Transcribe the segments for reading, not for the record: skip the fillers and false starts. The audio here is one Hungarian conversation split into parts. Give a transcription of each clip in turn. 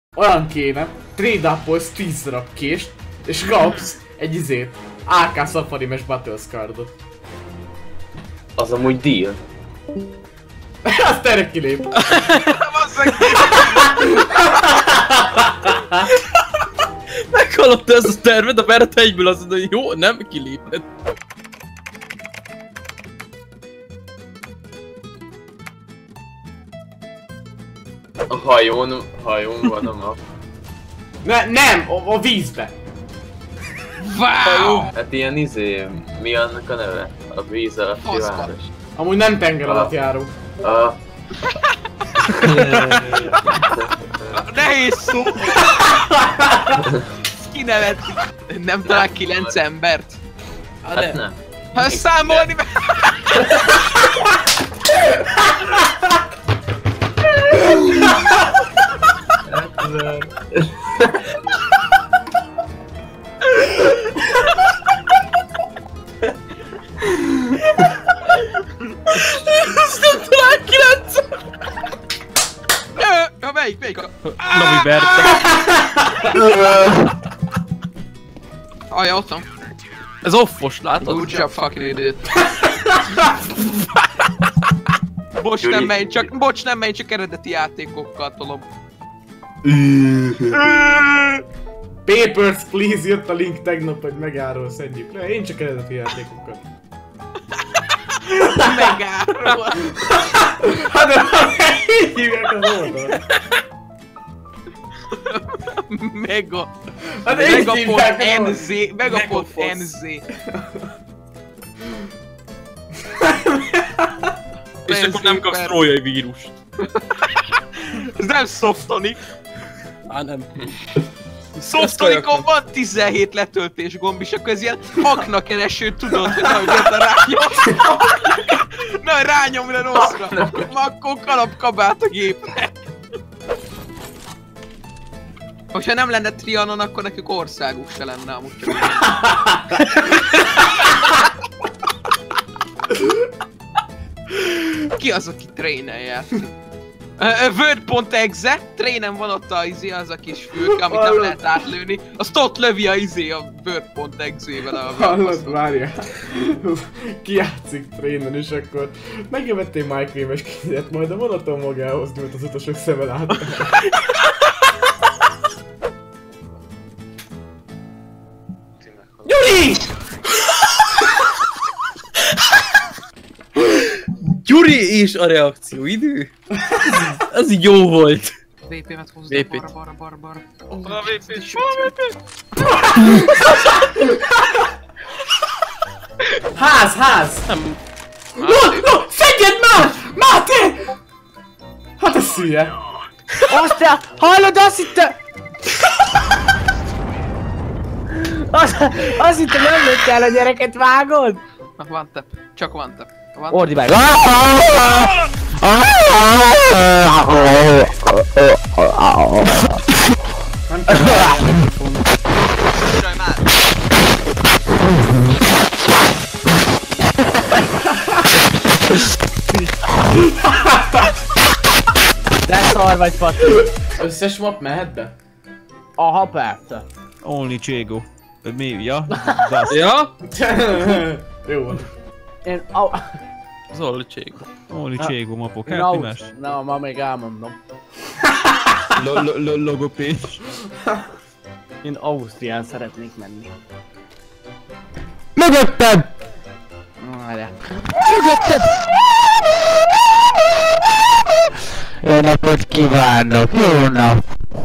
Olyan kéne, trade-upolsz 10 darab kést, és kapsz egy izét, AK Safari-mes Battlescardot. Az amúgy deal. Azt erre kilép. Meghallott ez a terved, a Bert egyből azt mondja, hogy jó, nem kiléped. A hajón van a map. Nem, a vízbe. Wow! Hát ilyen mi annak a neve? A víz alatti város. Amúgy nem tenger alatt járunk. Nehéz szó! Kinevetik. Nem talál 9 embert? Hát nem. Ha számolni meg... Ezt nem talál 9! Melyik a... Novi Berta. Ajja, ott van. Ez offos, látod? Good job, fucking idiot. Bocs, nem menj, csak eredeti játékokkal tolom. Papers, please, jött a link tegnap, hogy megáról szedjük le. Én csak eredeti játékokat. Megáról. Hát de így hívják az oldalt. Mega. Hát így hívják az NZ. Megapont.nz. És akkor nem kapsz trójai vírust. Ez nem Softonic. Á, nem. Softonicon van 17 letöltés gomb, és akkor ez ilyen aknakereső, tudod, hogy nehogy jött a rányom. Na, rányom le rosszra. Akkor kalapkabát a gépre. Hogyha nem lenne Trianon, akkor nekünk országuk se lenne amúgy csak. Ki az, aki trénen játszik? Word.exe, trénen van ott az a kis fülke, amit nem lehet átlőni. Azt ott lövi a a Word.exe-vel a hallod, várjál. Ki játszik trénen, és akkor megjövettél Minecraft-es kézet, majd a vonaton magához nyújt az utasok szemben át. Gyuri! Gyuri és a reakció idő? Ez így jó volt. VP-met hozd balra. A VP. Ház! Nem. No! Szedjed már! Máté! Hát ez szülye! Aztán, hallod, azt hittem... Azt hittem, nem kell a gyereket vágod? Na, van tap. Csak van tap. Ordi meg! Jaj, már! De szar vagy, Pati! Összes map mehet be? Aha, persze. Only Cségo. Mi? Ja? Ja? Jó van. Én... Az Only Cségo. Only Cségo mapok. Hát mi más? Na, ma még elmondom. Logopés. Én Ausztrián szeretnék menni. Mögötted! Várjál. Mögötted! Jó napot kívánok! Jó nap!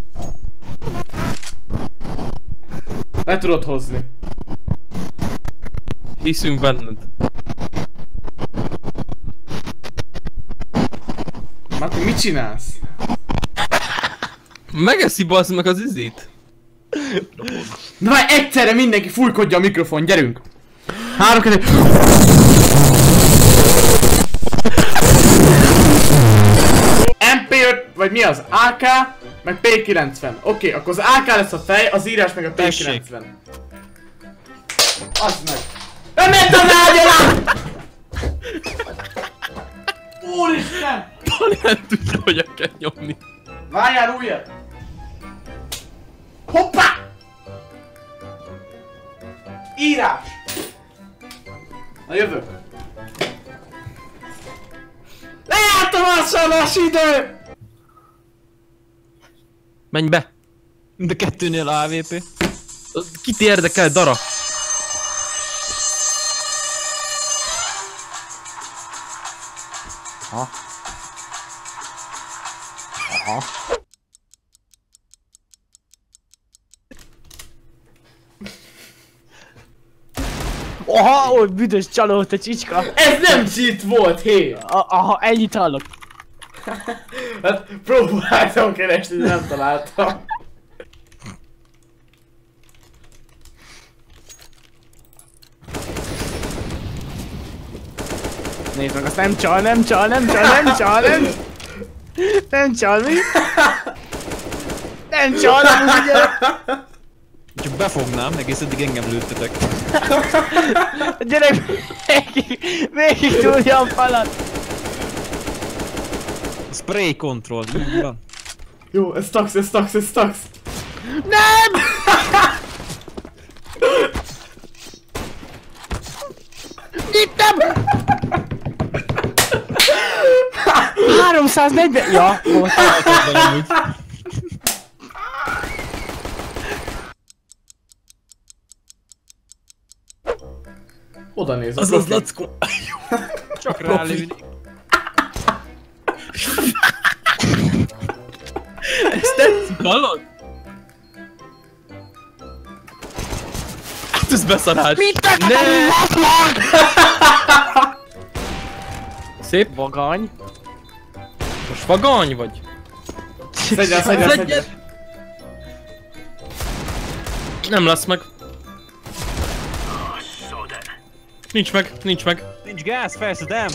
Le tudod hozni. Hiszünk benned. Mati, mit csinálsz? Megeszi bazd meg az izét. Na már egyszerre mindenki fújkodja a mikrofon, gyerünk! 3, 2... MP5, vagy mi az? AK, meg P90. Oké, akkor az AK lesz a fej, az írás meg a P90. Az meg. Nem ment a nágyalá! Úristen! Pali nem tudja, hogyan kell nyomni. Várjál újat! Hoppá! Írás! Na jövök! Lejárt a vásárlási idő! Menj be! Mind a kettőnél AVP. Kit érdekel, Dara? Aha. Aha. Oha, ó, büdös csaló, te csicska! Ez nem cheat volt, hé! Aha, ennyit hallok. Hát próbáltam keresni, de nem találtam. Nézd meg, azt nem csal, nem csal, nem csal, nem csal, nem... Nem csal, mi? Nem csal, nem ugye? Csak befognám, egész eddig engem lőttetek. Gyerek, végig túlja a falat. Spray control, így van. Jó, ez tax, ez tax, ez tax. Nem! 340... Ja, volt. Oda néz a Az profi. lackó. Csak rálőni. Ezt tetszik, hallod? Hát ez beszarás. Ne! Szép. Vagany. Most vagany vagy? Szedjen, szedjen, szedjen. Nem lesz meg. Nincs meg, nincs meg. Nincs gáz, felszedem!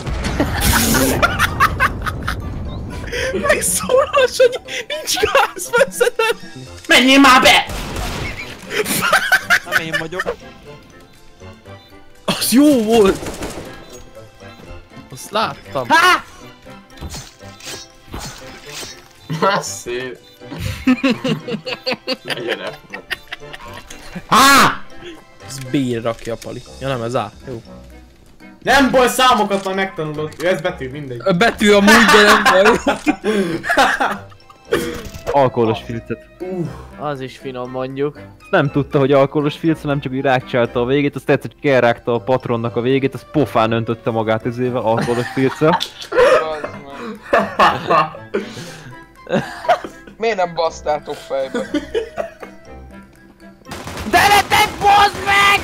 Megszólal, hogy nincs gáz, veszedem! Menjél már be! Nem én vagyok. Az jó volt! Azt láttam. Há! Szép. Legyen el. Há! Ez B-re rakja a Pali. Ja nem, ez A. Jó. Nem baj, számokat már megtanulod. Jó, ez betű, mindegy. A betű amúgy, de nem baj. Alkoholos filcet. Az is finom mondjuk. Nem tudta, hogy alkoholos filc, hanem csak úgy rákcsálta a végét, azt tetszett, hogy kelrágta a patronnak a végét, az pofán öntötte magát ezével alkoholos filccel. Miért nem basztátok fejbe? De ne tedd, bozd meg!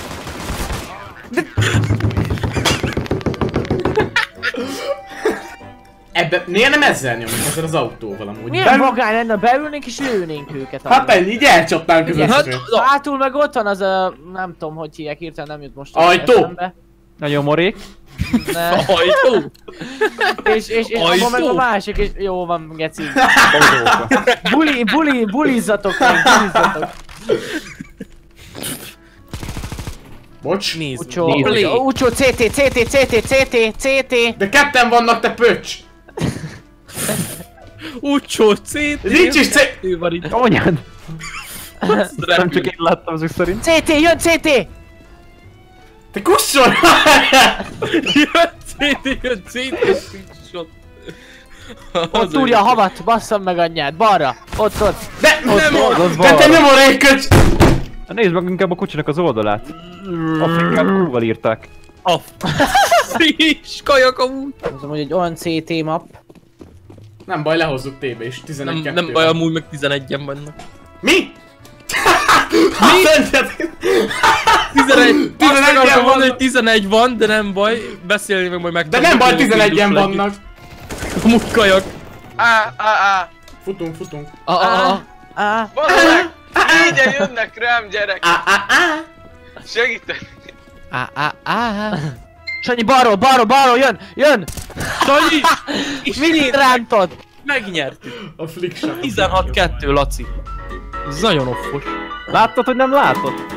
Ebbe, miért nem ezzel nyomjuk, ezzel az autóval amúgy? Milyen vagány lenne, beülnénk és lőnénk őket. Hát ennyi, így elcsapnánk az Hát, összes. Hátul meg ott van az a... nem tudom, hogy hívják, hirtelen nem jut most Ajtó! eszembe. Nagyon morék. Ne. Ajtó! És abban meg a másik, és jó van, geci. Bulizzatok meg, bulizzatok. Bocs. Nézd. Ucsó, CT. De ketten vannak, te pöcs! Úcsó, CT. Nincs is C... Ő van itt. Anyád! Azt Nem csak én láttam azok szerint. CT, jön CT! Te kusson! Jön CT, shot. Ott túrja a havat, basszam meg anyját, balra! Ott! De nem az de te bal. nem a köcs! Nézd meg inkább a kocsinak az oldalát. Afrikán Q-val írták. A friss kajak amúgy. Mondom, hogy egy olyan CT map. Nem baj, lehozzuk TB is, 11-2. Nem baj, amúgy meg 11-en vannak. Mi? Mi? 11! Azt 11-en akartam mondani, vannak. hogy 11 van, de nem baj, beszélni meg majd meg. De nem baj, 11-en vannak. Amúgy kajak. Á. Futunk. Bazd meg! Négyen jönnek rám, gyerek! Segítek! Sanyi, balról, jön! Sanyi! Mit rántod? Megnyertük. A flick shot. 16-2, Laci. Ez nagyon offos. Láttad, hogy nem látod?